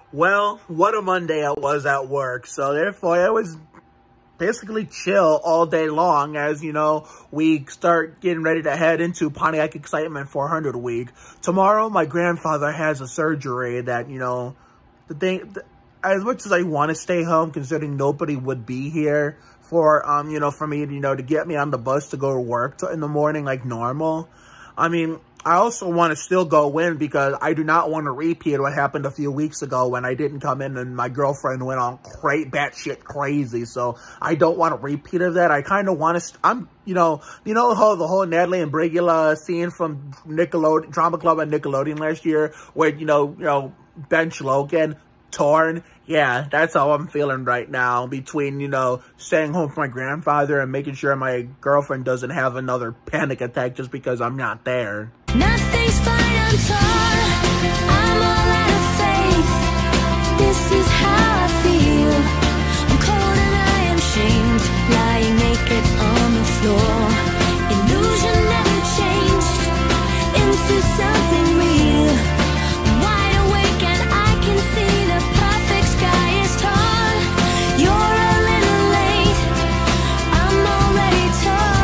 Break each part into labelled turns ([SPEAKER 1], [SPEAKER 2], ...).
[SPEAKER 1] Well, what a Monday it was at work. So therefore, it was basically chill all day long as, you know, we start getting ready to head into Pontiac Excitement 400 week. Tomorrow, my grandfather has a surgery that, you know, as much as I want to stay home, considering nobody would be here for, you know, for me, you know, to get me on the bus to go to work in the morning like normal. I mean, I also want to still go in because I do not want to repeat what happened a few weeks ago when I didn't come in and my girlfriend went on batshit crazy. So I don't want a repeat of that. I kind of want to, you know how the whole Natalie and Brigula scene from Nickelodeon, Drama Club on Nickelodeon last year where, you know, Bench Logan, torn. Yeah, that's how I'm feeling right now between, you know, staying home for my grandfather and making sure my girlfriend doesn't have another panic attack just because I'm not there.
[SPEAKER 2] Nothing's fine, I'm torn. I'm all out of faith. This is how I feel. I'm cold and I am shamed, lying naked on the floor. Illusion never changed into something real. I'm wide awake and I can see the perfect sky is torn. You're a little late, I'm already torn.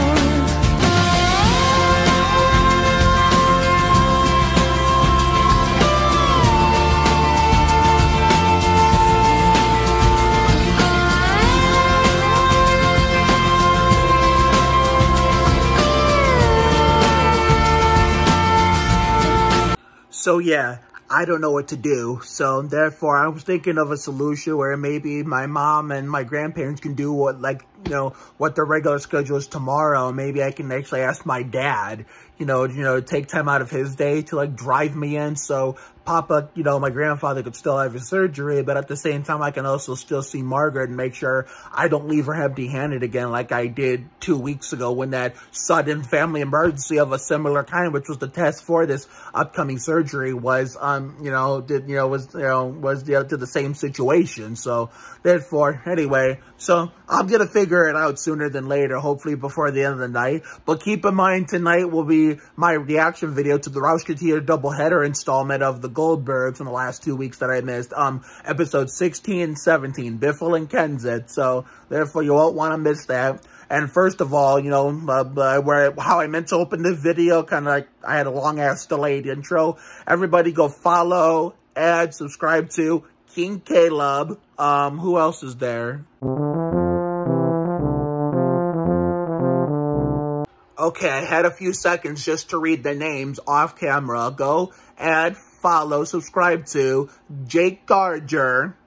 [SPEAKER 1] So yeah, I don't know what to do. So therefore, I was thinking of a solution where maybe my mom and my grandparents can do what, like, you know, what their regular schedule is tomorrow. Maybe I can actually ask my dad, you know, take time out of his day to like drive me in. So Papa, you know, my grandfather could still have his surgery, but at the same time, I can also still see Margaret and make sure I don't leave her empty-handed again like I did 2 weeks ago when that sudden family emergency of a similar kind, which was the test for this upcoming surgery, was, was to the same situation. So therefore, anyway, so I'm going to figure it out sooner than later, hopefully before the end of the night. But keep in mind, tonight will be my reaction video to the xKingCaleb doubleheader installment of the Goldbergs in the last 2 weeks that I missed. Episode 16 and 17, Biffle and Kenseth. So therefore, you won't want to miss that. And first of all, you know, how I meant to open this video, kind of like I had a long-ass delayed intro. Everybody go follow, add, subscribe to xKingCaleb. Who else is there? Okay, I had a few seconds just to read the names off camera. Go, add, follow, subscribe to Jake Garger,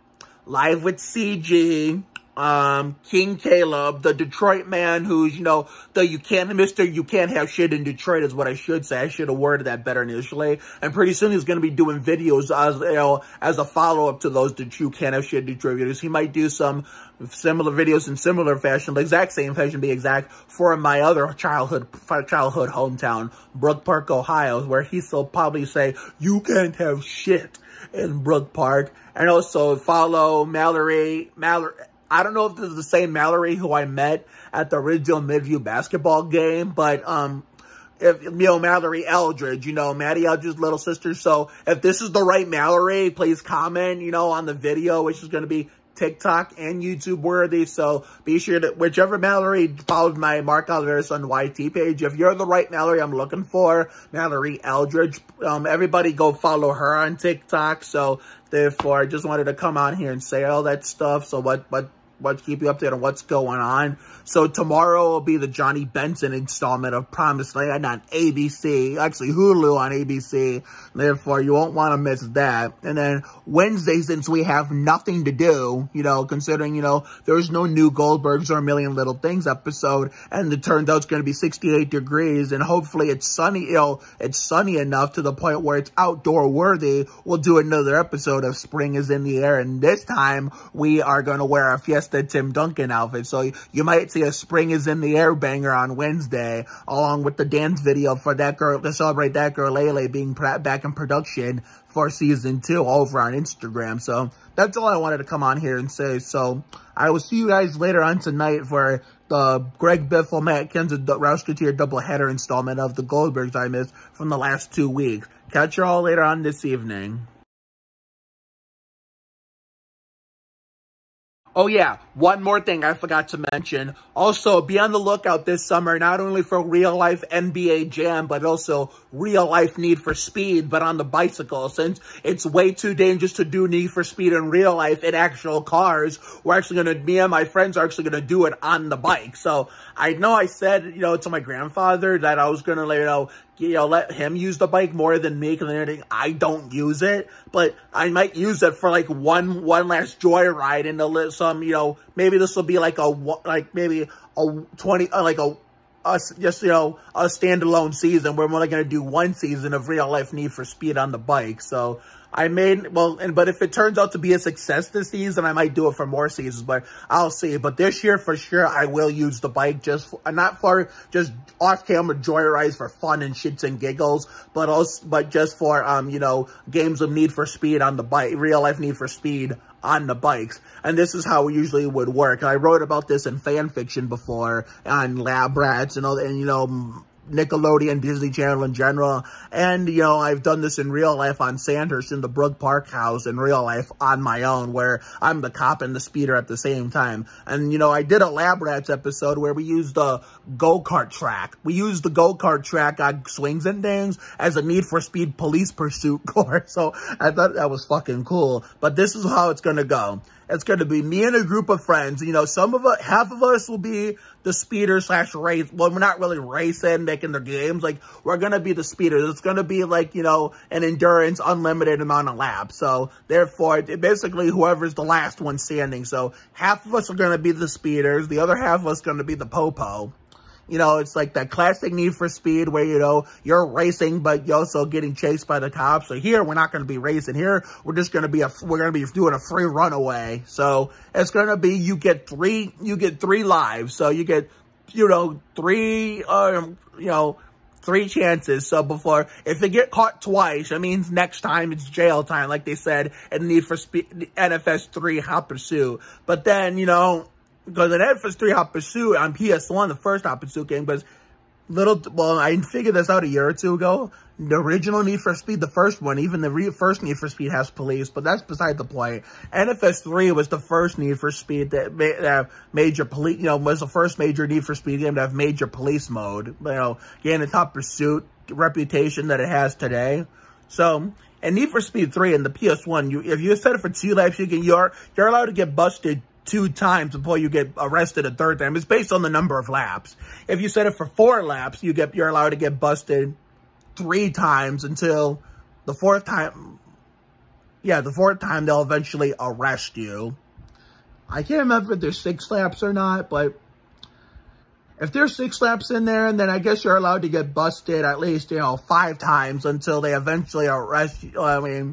[SPEAKER 1] LiveWithCG, xKingCaleb, the Detroit man who's, you know, you can't have shit in Detroit is what I should say. I should have worded that better initially. And pretty soon he's going to be doing videos as, you know, as a follow-up to those You Can't Have Shit in Detroit videos. He might do some similar videos in similar fashion, the exact same fashion, be exact, for my other childhood hometown, Brook Park, Ohio, where he'll probably say, you can't have shit in Brook Park. And also follow Mallory. I don't know if this is the same Mallory who I met at the original Midview basketball game, but, if, you know, Mallory Eldridge, you know, Maddie Eldridge's little sister. So if this is the right Mallory, please comment, you know, on the video, which is going to be TikTok and YouTube worthy. So be sure that whichever Mallory follows my Mark Oliveira's on YT page, if you're the right Mallory I'm looking for, Mallory Eldridge, everybody go follow her on TikTok. So therefore, I just wanted to come on here and say all that stuff. So what keep you updated on what's going on. So tomorrow will be the Johnny Benson installment of Promised Land on ABC. Actually, Hulu on ABC. Therefore, you won't want to miss that. And then Wednesday, since we have nothing to do, you know, considering, you know, there's no new Goldbergs or A Million Little Things episode, and it turns out it's going to be 68 degrees, and hopefully it's sunny, you know, it's sunny enough to the point where it's outdoor worthy. We'll do another episode of Spring is in the Air, and this time we are going to wear a Fiesta Tim Duncan outfit. So you might see a Spring is in the Air banger on Wednesday, along with the dance video for That Girl, to celebrate That Girl Lele being back in production for season 2 over on Instagram. So that's all I wanted to come on here and say. So I will see you guys later on tonight for the Greg Biffle, Matt Kenseth, xKingCaleb doubleheader installment of the Goldbergs I missed from the last 2 weeks. Catch you all later on this evening. Oh yeah, one more thing I forgot to mention. Also, be on the lookout this summer, not only for real life NBA Jam, but also real life Need for Speed, but on the bicycle. Since it's way too dangerous to do Need for Speed in real life in actual cars, me and my friends are actually gonna do it on the bike. So I know I said, to my grandfather that I was gonna, let him use the bike more than me, because I don't use it, but I might use it for like one last joyride into some, maybe this will be like maybe a 20, a standalone season where I'm only going to do one season of real life Need for Speed on the bike. So but if it turns out to be a success this season, I might do it for more seasons, but I'll see. But this year, for sure, I will use the bike not for just off-camera joyrides for fun and shits and giggles, but just for, games of Need for Speed on the bike, real life Need for Speed on the bikes. And this is how it usually would work. I wrote about this in fan fiction before on Lab Rats and Nickelodeon, Disney Channel in general. And, I've done this in real life on Sandhurst in the Brook Park house in real life on my own, where I'm the cop and the speeder at the same time. And, I did a Lab Rats episode where we used the go-kart track. We used the go-kart track on swings and things as a Need for Speed police pursuit course. So I thought that was fucking cool. But this is how it's gonna go. It's going to be me and a group of friends. Half of us will be the speeder / race. Well, we're not really racing, making the games. We're going to be the speeders. It's going to be an endurance, unlimited amount of laps. So, therefore, basically, whoever's the last one standing. So, half of us are going to be the speeders. The other half of us are going to be the popo. It's like that classic Need for Speed where, you're racing, but you're also getting chased by the cops. So here, we're not going to be racing. Here, we're going to be doing a free runaway. So it's going to be, you get three lives. So you get, three chances. So if they get caught twice, it means next time it's jail time, like they said in Need for Speed, NFS 3 Hot Pursuit. But then, because in NFS 3 Hot Pursuit on PS1, the first Hot Pursuit game, was I figured this out a year or two ago. The original Need for Speed, the first one, even the first Need for Speed has police, but that's beside the point. NFS 3 was the first Need for Speed that major police, was the first major Need for Speed game to have major police mode. Gain the Hot Pursuit reputation that it has today. So, and Need for Speed 3 and the PS1, if you set it for 2 laps, you're allowed to get busted 2 times before you get arrested a 3rd time. It's based on the number of laps. If you set it for 4 laps, you're allowed to get busted 3 times until the 4th time. Yeah, the 4th time they'll eventually arrest you. I can't remember if there's 6 laps or not, but if there's 6 laps in there, and then I guess you're allowed to get busted at least, 5 times until they eventually arrest you.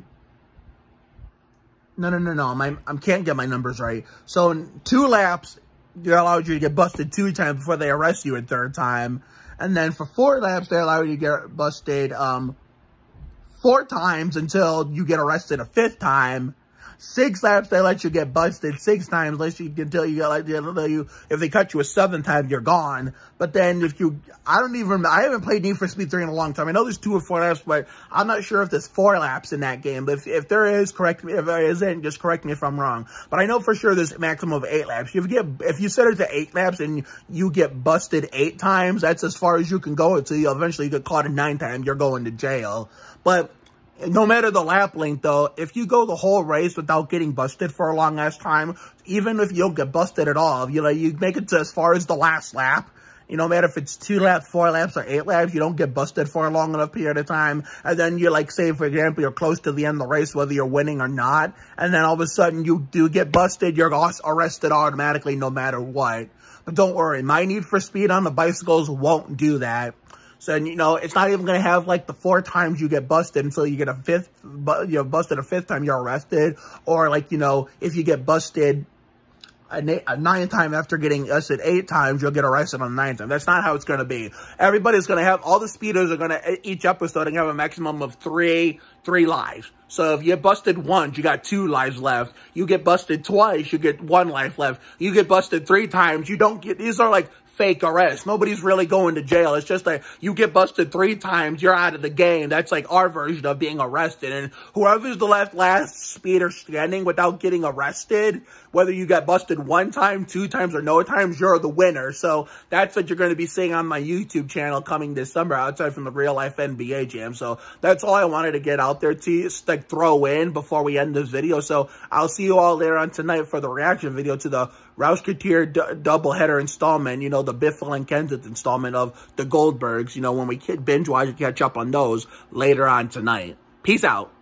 [SPEAKER 1] No. I can't get my numbers right. So in 2 laps, they're allowed you to get busted 2 times before they arrest you a 3rd time. And then for 4 laps, they allow you to get busted 4 times until you get arrested a 5th time. 6 laps, they let you get busted 6 times until you get if they cut you a 7th time, you're gone. But then I haven't played Need for Speed 3 in a long time. I know there's 2 or 4 laps, but I'm not sure if there's 4 laps in that game. But if there is, correct me. If there isn't, just correct me if I'm wrong. But I know for sure there's a maximum of 8 laps. If you set it to 8 laps and you get busted 8 times, that's as far as you can go until you eventually get caught in 9 times, you're going to jail. But no matter the lap length, though, if you go the whole race without getting busted for a long ass time, even if you don't get busted at all, you make it to as far as the last lap. No matter if it's 2 laps, 4 laps, or 8 laps, you don't get busted for a long enough period of time. And then you're say, for example, you're close to the end of the race, whether you're winning or not. And then all of a sudden you do get busted, you're arrested automatically no matter what. But don't worry, my Need for Speed on the bicycles won't do that. So, it's not even going to have, the 4 times you get busted until you get a 5th, busted a 5th time, you're arrested. Or, if you get busted a 9th time after getting arrested 8 times, you'll get arrested on the 9th time. That's not how it's going to be. Everybody's going to have, all the speeders are going to, each episode, have a maximum of 3 lives. So if you get busted once, you got 2 lives left. You get busted twice, you get 1 life left. You get busted 3 times, you don't get, these are fake arrest. Nobody's really going to jail. It's just like you get busted 3 times, you're out of the game. That's like our version of being arrested. And whoever's the last speeder standing without getting arrested, whether you get busted 1 time, 2 times, or no times, you're the winner. So that's what you're going to be seeing on my YouTube channel coming December, outside from the real life NBA jam. So that's all I wanted to get out there to like throw in before we end this video. So I'll see you all later on tonight for the reaction video to the Roush Couture doubleheader installment, you know, the Biffle and Kenseth installment of the Goldbergs, you know, when we binge watch and catch up on those later on tonight. Peace out.